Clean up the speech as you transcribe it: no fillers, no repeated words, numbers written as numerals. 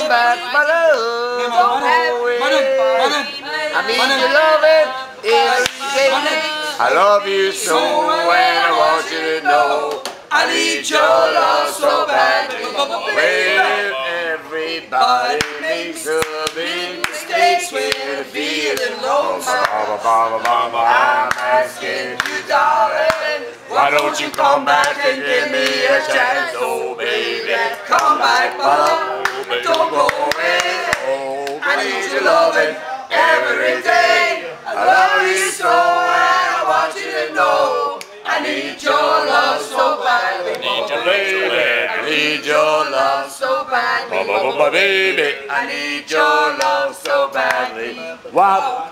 come back, my love. Don't go away. I need your loving every day. I love you so and I want you to know I need your love so badly. Well, everybody makes a big mistake when they're feeling lonesome. I'm asking you, darling, why don't you come back and give me a chance? Oh, baby, come back, but don't go away. Oh, I need your loving every day. I love you so and I want you to know I need your love so badly. I need your baby. I need your love so badly. Baby, I need your love so badly. Wop.